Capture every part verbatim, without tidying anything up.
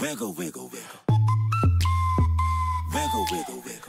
Wiggle, wiggle, wiggle. Wiggle, wiggle, wiggle.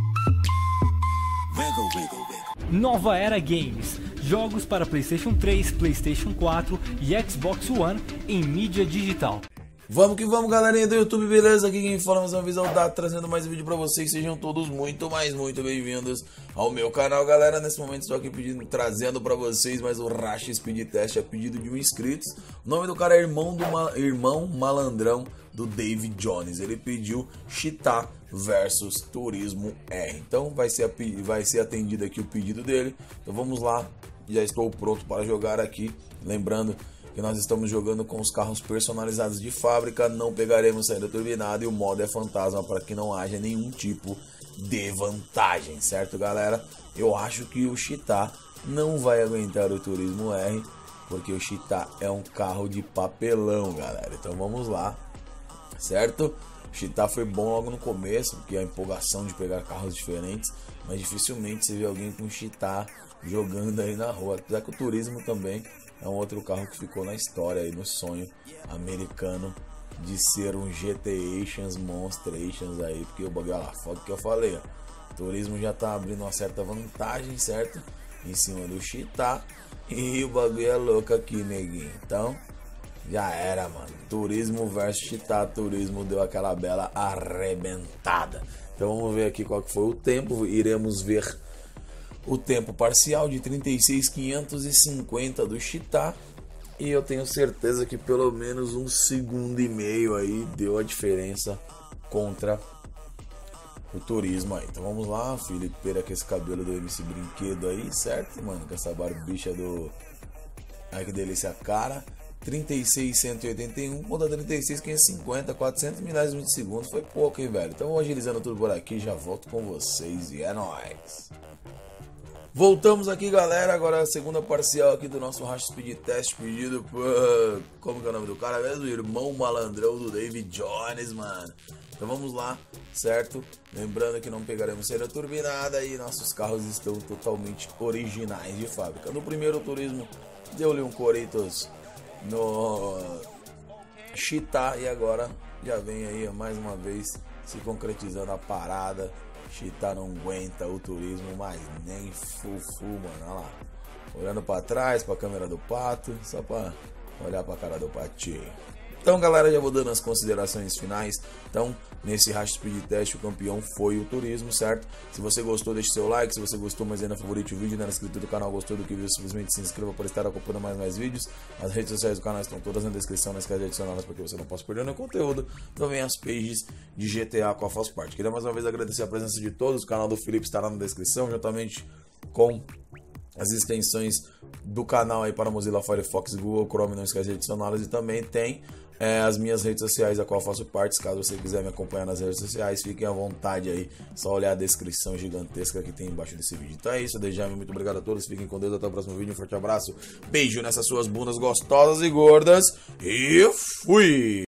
Wiggle, wiggle, wiggle. Nova Era Games. Jogos para PlayStation três, PlayStation quatro e Xbox One em mídia digital. Vamos que vamos, galerinha do YouTube, beleza? Aqui quem fala mais uma vez é o Dato, trazendo mais um vídeo pra vocês. Sejam todos muito, mais muito bem-vindos ao meu canal, galera. Nesse momento estou aqui pedindo, trazendo pra vocês mais um Racha Speed Test a pedido de um inscrito. O nome do cara é Irmão, do Ma... Irmão Malandrão do David Jones. Ele pediu Cheetah versus Turismo R. Então vai ser, a... vai ser atendido aqui o pedido dele. Então vamos lá, já estou pronto para jogar aqui. Lembrando que nós estamos jogando com os carros personalizados de fábrica, não pegaremos saída turbinada e o modo é fantasma para que não haja nenhum tipo de vantagem, certo, galera? Eu acho que o Cheetah não vai aguentar o Turismo R, porque o Cheetah é um carro de papelão, galera. Então vamos lá, certo? O Cheetah foi bom logo no começo, porque a empolgação de pegar carros diferentes, mas dificilmente você vê alguém com Cheetah jogando aí na rua, apesar que o Turismo também é um outro carro que ficou na história aí, no sonho americano de ser um G T Ations, Monstrations aí, porque o bagulho, olha lá, foda que eu falei, ó, o Turismo já tá abrindo uma certa vantagem, certo? Em cima do Cheetah, e o bagulho é louco aqui, neguinho. Então, já era, mano. Turismo versus Cheetah, Turismo deu aquela bela arrebentada. Então vamos ver aqui qual que foi o tempo, iremos ver o tempo parcial de trinta e seis mil quinhentos e cinquenta do Cheetah. E eu tenho certeza que pelo menos um segundo e meio aí deu a diferença contra o Turismo aí. Então vamos lá, Felipe Peira com esse cabelo do M C Brinquedo aí, certo, mano? Com essa barbicha do... Ai que delícia, cara. trinta e seis mil cento e oitenta e um contra trinta e seis mil quinhentos e cinquenta, quatrocentos milésimos de segundo. Foi pouco, hein, velho? Então vou agilizando tudo por aqui, já volto com vocês e é nóis. Voltamos aqui, galera, agora a segunda parcial aqui do nosso Racha Speed Test, pedido por... Como que é o nome do cara mesmo? Irmão Malandrão do David Jones, mano. Então vamos lá, certo? Lembrando que não pegaremos saída turbinada e nossos carros estão totalmente originais de fábrica. No primeiro Turismo, deu-lhe um Coritos no Cheetah e agora já vem aí mais uma vez se concretizando a parada. Cheetah não aguenta o Turismo, mas nem fufu, mano. Olha lá, olhando pra trás, pra câmera do pato, só pra olhar pra cara do patinho. Então, galera, já vou dando as considerações finais. Então, nesse Racha Speed Test, o campeão foi o Turismo, certo? Se você gostou, deixe seu like. Se você gostou, mas ainda favorite o vídeo, não era inscrito do canal, gostou do que viu, simplesmente se inscreva para estar acompanhando mais mais vídeos. As redes sociais do canal estão todas na descrição, nas casas adicionadas, porque você não pode perder nenhum conteúdo. Também as pages de G T A com a False Part. Queria mais uma vez agradecer a presença de todos. O canal do Felipe estará na descrição, juntamente com as extensões do canal aí para Mozilla Firefox e Google Chrome, não esquece de adicioná-las. E também tem é, as minhas redes sociais, a qual eu faço parte. Caso você quiser me acompanhar nas redes sociais, fiquem à vontade aí, só olhar a descrição gigantesca que tem embaixo desse vídeo. Então é isso, desde já muito obrigado a todos, fiquem com Deus, até o próximo vídeo, um forte abraço, beijo nessas suas bundas gostosas e gordas, e fui!